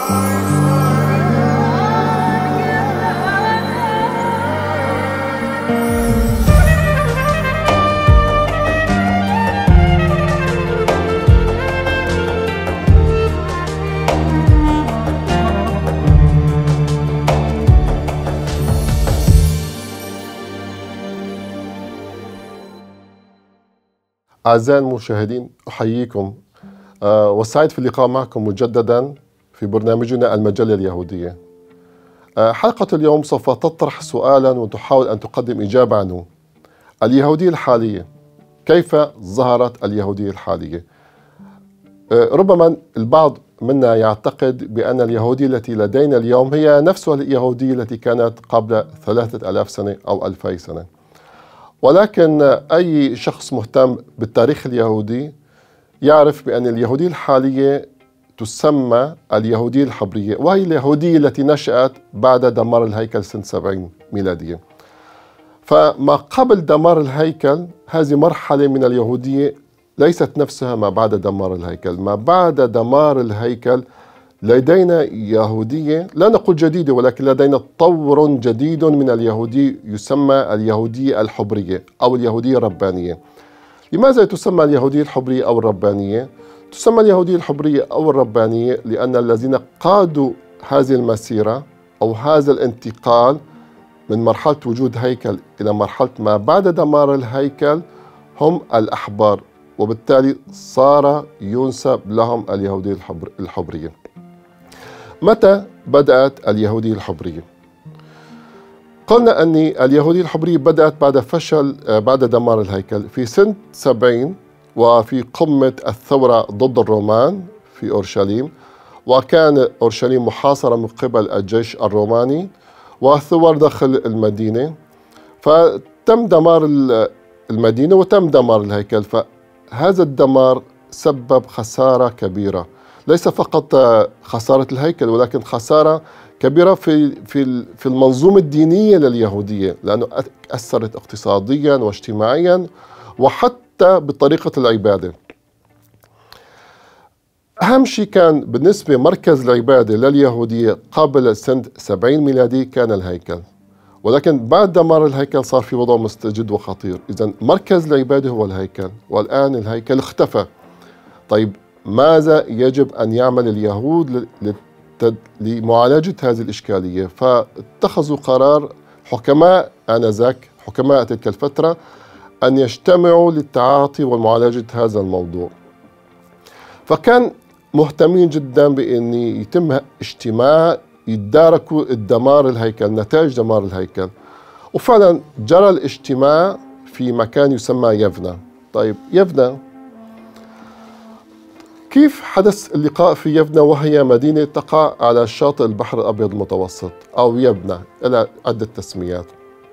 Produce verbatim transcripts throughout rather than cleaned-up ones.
أعزائي المشاهدين، أحييكم أه والسعيد في اللقاء معكم مجددا في برنامجنا المجلة اليهودية. أه حلقة اليوم سوف تطرح سؤالا وتحاول أن تقدم إجابة عنه: اليهودية الحالية، كيف ظهرت اليهودية الحالية؟ أه ربما البعض منا يعتقد بأن اليهودية التي لدينا اليوم هي نفسها اليهودية التي كانت قبل ثلاثة آلاف سنة أو ألفي سنة، ولكن أي شخص مهتم بالتاريخ اليهودي يعرف بأن اليهودية الحالية تسمى اليهودية الحبرية، وهي اليهودية التي نشأت بعد دمار الهيكل سنة سبعين ميلادية. فما قبل دمار الهيكل هذه مرحلة من اليهودية ليست نفسها ما بعد دمار الهيكل. ما بعد دمار الهيكل لدينا يهودية، لا نقول جديدة، ولكن لدينا تطور جديد من اليهودية يسمى اليهودية الحبرية أو اليهودية الربانية. لماذا تسمى اليهودية الحبرية أو الربانية؟ تسمى اليهودية الحبرية أو الربانية لأن الذين قادوا هذه المسيرة أو هذا الانتقال من مرحلة وجود هيكل إلى مرحلة ما بعد دمار الهيكل هم الأحبار، وبالتالي صار ينسب لهم اليهودية الحبرية. متى بدأت اليهودية الحبرية؟ قلنا أن اليهودية الحبرية بدأت بعد فشل بعد دمار الهيكل في سنة سبعين، وفي قمة الثورة ضد الرومان في أورشليم، وكان أورشليم محاصرة من قبل الجيش الروماني والثوار داخل المدينة، فتم دمار المدينة وتم دمار الهيكل. فهذا الدمار سبب خسارة كبيرة، ليس فقط خسارة الهيكل ولكن خسارة كبيرة في في في المنظومة الدينية لليهودية، لأنه أثرت اقتصاديا واجتماعيا وحتى بطريقة العبادة. أهم شيء كان بالنسبة مركز العبادة لليهودية قبل سنة سبعين ميلادي كان الهيكل، ولكن بعد دمار الهيكل صار في وضع مستجد وخطير. إذن مركز العبادة هو الهيكل، والآن الهيكل اختفى. طيب ماذا يجب أن يعمل اليهود لمعالجة هذه الإشكالية؟ فاتخذوا قرار حكماء آنذاك، حكماء تلك الفترة، أن يجتمعوا للتعاطي ومعالجة هذا الموضوع. فكان مهتمين جدا بأن يتم اجتماع يتداركوا الدمار الهيكل، نتائج دمار الهيكل. وفعلا جرى الاجتماع في مكان يسمى يفنا. طيب يفنا، كيف حدث اللقاء في يفنا وهي مدينة تقع على شاطئ البحر الأبيض المتوسط أو يبنى، إلى عدة تسميات؟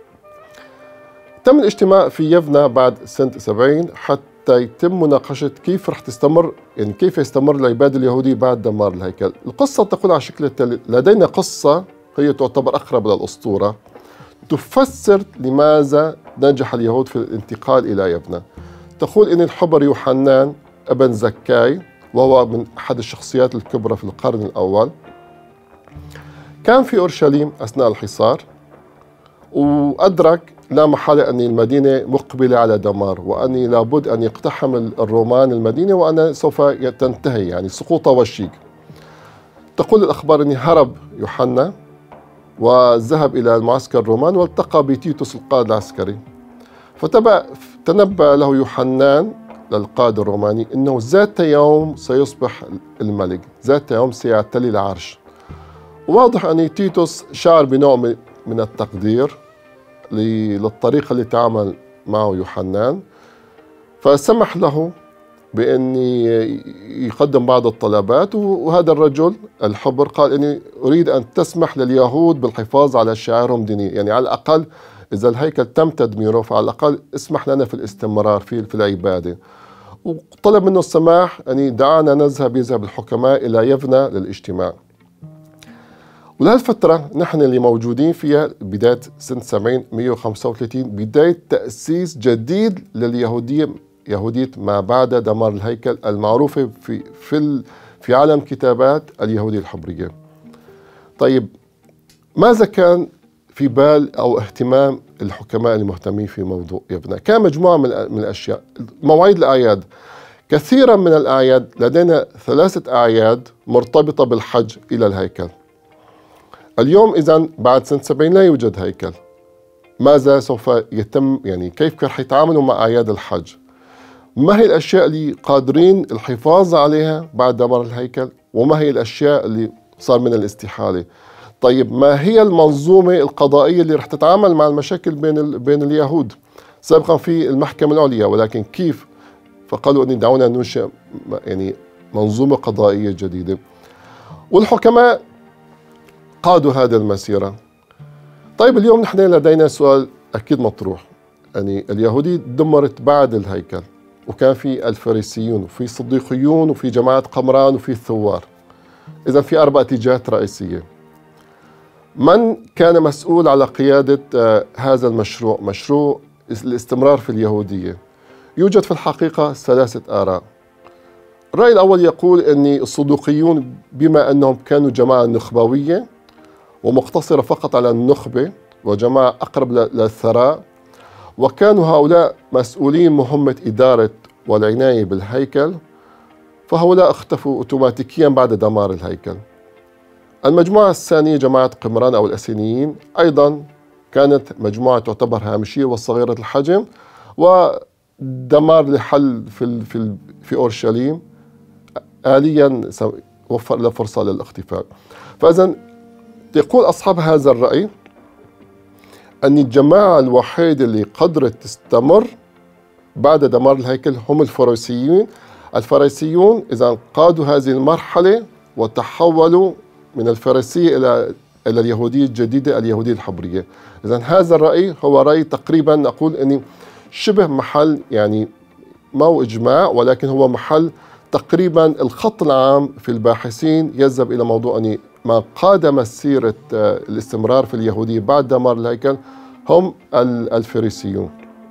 تم الاجتماع في يفنا بعد سنة سبعين حتى يتم مناقشة كيف رح تستمر، يعني كيف يستمر العبادة اليهودية بعد دمار الهيكل. القصة تقول على شكل التالي: لدينا قصة هي تعتبر أقرب للأسطورة تفسر لماذا نجح اليهود في الانتقال إلى يفنا. تقول إن الحبر يوحنان ابن زكاي، وهو من أحد الشخصيات الكبرى في القرن الأول، كان في أورشليم أثناء الحصار، وأدرك لا محالة أن المدينة مقبلة على دمار، وأني لابد أن يقتحم الرومان المدينة، وأن سوف تنتهي يعني سقوط وشيك. تقول الأخبار أن هرب يوحنا وذهب إلى المعسكر الرومان والتقى بتيتوس القائد العسكري، فتنبأ له يوحنان للقائد الروماني أنه ذات يوم سيصبح الملك، ذات يوم سيعتلي العرش. واضح أن تيتوس شعر بنوع من التقدير للطريقة اللي تعامل معه يوحنان، فسمح له بأن يقدم بعض الطلبات. وهذا الرجل الحبر قال أني أريد أن تسمح لليهود بالحفاظ على شعائرهم الدينية، يعني على الأقل إذا الهيكل تم تدميره فعلى الأقل اسمح لنا في الاستمرار في في العبادة. وطلب منه السماح أن دعانا نذهب يذهب الحكماء إلى يفنا للاجتماع. ولهالفترة نحن اللي موجودين فيها بداية سنة سبعين مئة وخمسة وثلاثين، بداية تأسيس جديد لليهودية، يهودية ما بعد دمار الهيكل المعروفة في في في في عالم كتابات اليهودية الحبرية. طيب ماذا كان في بال أو اهتمام الحكماء المهتمين في موضوع يبنى؟ كان مجموعة من الأشياء. مواعيد الأعياد، كثيرا من الأعياد لدينا ثلاثة أعياد مرتبطة بالحج إلى الهيكل. اليوم إذن بعد سنة سبعين لا يوجد هيكل. ماذا سوف يتم، يعني كيف رح يتعاملوا مع أعياد الحج؟ ما هي الأشياء اللي قادرين الحفاظ عليها بعد دمار الهيكل؟ وما هي الأشياء اللي صار من الاستحالة؟ طيب ما هي المنظومة القضائية اللي رح تتعامل مع المشاكل بين ال... بين اليهود؟ سابقا في المحكمة العليا، ولكن كيف؟ فقالوا أن دعونا ننشئ يعني منظومة قضائية جديدة. والحكماء قادوا هذه المسيرة. طيب اليوم نحن لدينا سؤال أكيد مطروح، يعني اليهودية دمرت بعد الهيكل، وكان في الفريسيون وفي الصديقيون وفي جماعة قمران وفي الثوار. إذا في أربع اتجاهات رئيسية. من كان مسؤول على قيادة آه هذا المشروع، مشروع الاستمرار في اليهودية؟ يوجد في الحقيقة ثلاثة آراء. الرأي الأول يقول أن الصدوقيون بما أنهم كانوا جماعة نخبوية ومقتصرة فقط على النخبة وجماعة أقرب للثراء، وكانوا هؤلاء مسؤولين مهمة إدارة والعناية بالهيكل، فهؤلاء اختفوا أوتوماتيكيا بعد دمار الهيكل. المجموعة الثانية جماعة قمران أو الأسينيين، أيضا كانت مجموعة تعتبر هامشية وصغيرة الحجم، ودمار لحل في في في أورشليم آليا وفر له فرصة للاختفاء. فإذا يقول أصحاب هذا الرأي أن الجماعة الوحيدة اللي قدرت تستمر بعد دمار الهيكل هم الفريسيين. الفريسيون إذا قادوا هذه المرحلة وتحولوا من الفريسية إلى إلى اليهودية الجديدة، اليهودية الحبرية. إذا هذا الرأي هو رأي تقريبا نقول أني شبه محل، يعني ما هو إجماع ولكن هو محل تقريبا الخط العام في الباحثين يذهب إلى موضوع أن ما قاد مسيرة الاستمرار في اليهودية بعد دمار الهيكل هم الفريسيون.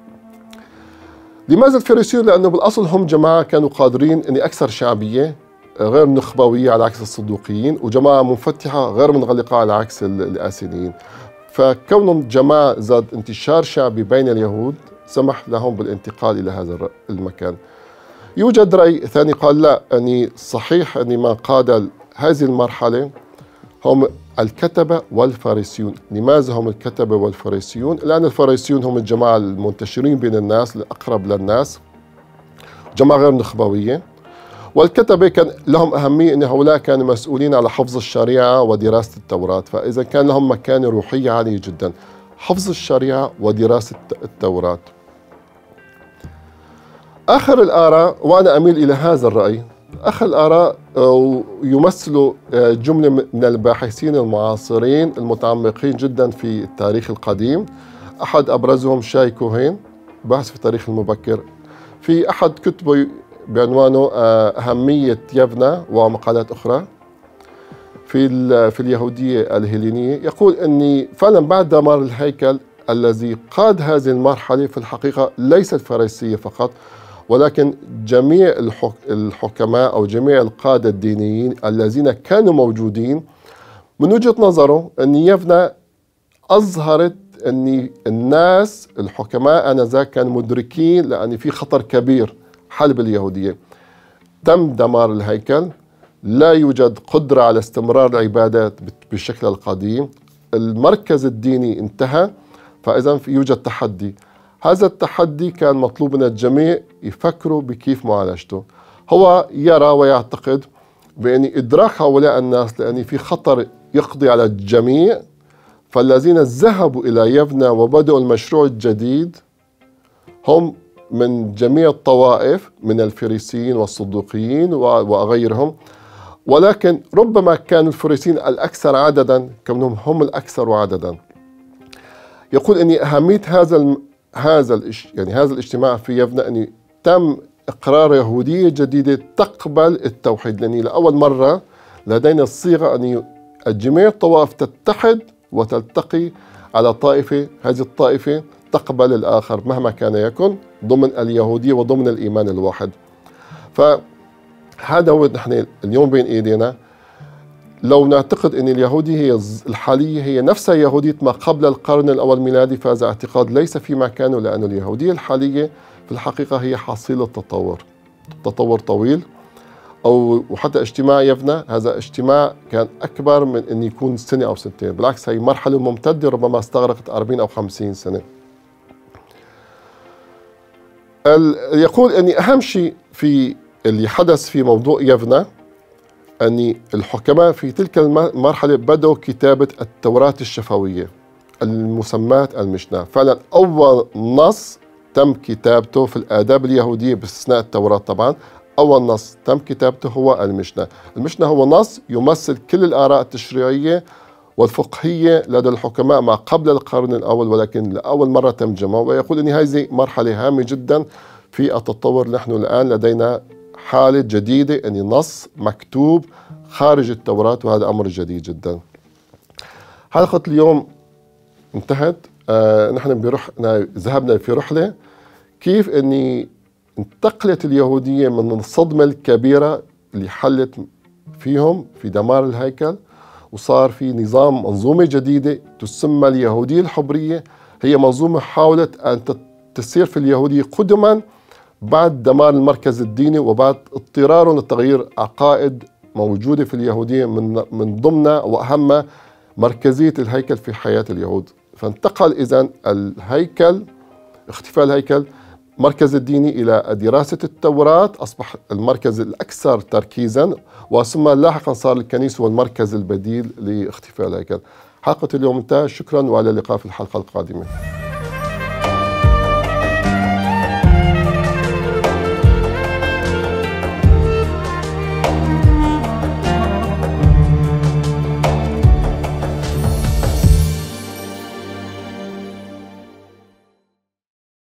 لماذا الفريسيون؟ لأنه بالأصل هم جماعة كانوا قادرين أن أكثر شعبية، غير نخبوية على عكس الصدوقيين، وجماعة منفتحة غير منغلقة على عكس الآسينيين. فكونهم جماعة ذات انتشار شعبي بين اليهود سمح لهم بالانتقال إلى هذا المكان. يوجد رأي ثاني قال لا، أني صحيح أن ما قاد هذه المرحلة هم الكتبة والفارسيون. لماذا هم الكتبة والفارسيون؟ لأن الفارسيون هم الجماعة المنتشرين بين الناس، الأقرب للناس، جماعة غير نخبوية. والكتبة كان لهم أهمية أن هؤلاء كانوا مسؤولين على حفظ الشريعة ودراسة التوراة، فإذا كان لهم مكانة روحية عالية جدا، حفظ الشريعة ودراسة التوراة. آخر الآراء، وأنا أميل إلى هذا الرأي، آخر الآراء يمثل جملة من الباحثين المعاصرين المتعمقين جدا في التاريخ القديم. أحد أبرزهم شاي كوهين، باحث في التاريخ المبكر، في أحد كتبه بعنوانه أهمية يبنى ومقالات أخرى في في اليهودية الهيلينية، يقول أني فعلا بعد دمار الهيكل الذي قاد هذه المرحلة في الحقيقة ليس الفريسية فقط، ولكن جميع الحكماء أو جميع القادة الدينيين الذين كانوا موجودين. من وجهة نظره أن يبنى أظهرت أن الناس الحكماء آنذاك كانوا مدركين لأن في خطر كبير حل باليهودية. تم دمار الهيكل، لا يوجد قدرة على استمرار العبادات بالشكل القديم، المركز الديني انتهى، فإذا يوجد تحدي. هذا التحدي كان مطلوب من الجميع يفكروا بكيف معالجته. هو يرى ويعتقد بأن إدراك هؤلاء الناس لأن في خطر يقضي على الجميع، فالذين ذهبوا إلى يبنى وبدأوا المشروع الجديد هم من جميع الطوائف، من الفريسيين والصدوقيين وغيرهم، ولكن ربما كان الفريسيين الأكثر عددا كونهم هم الأكثر عددا. يقول أن أهمية هذا هذا يعني هذا الاجتماع في يبنى أن تم إقرار يهودية جديدة تقبل التوحيد، لأن لأول مرة لدينا الصيغة أن جميع الطوائف تتحد وتلتقي على طائفة، هذه الطائفة تقبل الآخر مهما كان يكن ضمن اليهودية وضمن الإيمان الواحد. فهذا هذا هو نحن اليوم بين ايدينا. لو نعتقد ان اليهوديه هي الحاليه هي نفسها يهوديه ما قبل القرن الاول الميلادي، فهذا اعتقاد ليس في مكانه، لأن اليهوديه الحاليه في الحقيقه هي حصيله تطور، تطور طويل. او وحتى اجتماع يفنى هذا اجتماع كان اكبر من ان يكون سنه او سنتين، بالعكس هي مرحله ممتده ربما استغرقت أربعين او خمسين سنه. يقول أن أهم شيء في اللي حدث في موضوع يفنى أن الحكماء في تلك المرحلة بدأوا كتابة التوراة الشفوية المسماة المشنى. فعلا أول نص تم كتابته في الآداب اليهودية باستثناء التوراة طبعا، أول نص تم كتابته هو المشنى. المشنى هو نص يمثل كل الآراء التشريعية والفقهية لدى الحكماء ما قبل القرن الأول، ولكن لأول مرة تم جمعه. ويقول أن هذه مرحلة هامة جدا في التطور. نحن الآن لدينا حالة جديدة، أن نص مكتوب خارج التوراة، وهذا أمر جديد جدا. حلقة اليوم انتهت. آه نحن بروح ذهبنا في رحلة كيف أني انتقلت اليهودية من الصدمة الكبيرة اللي حلت فيهم في دمار الهيكل، وصار في نظام منظومة جديدة تسمى اليهودية الحبرية. هي منظومة حاولت أن تسير في اليهودية قدما بعد دمار المركز الديني وبعد اضطرار لتغيير عقائد موجودة في اليهودية، من من ضمنها وأهمها مركزية الهيكل في حياة اليهود. فانتقل إذن الهيكل، اختفاء الهيكل، مركز الديني إلى دراسة التوراة، أصبح المركز الأكثر تركيزا، وثم لاحقا صار الكنيسة هو المركز البديل لاختفاء الهيكل. حلقة اليوم انتهت، شكرا وعلى اللقاء في الحلقة القادمة.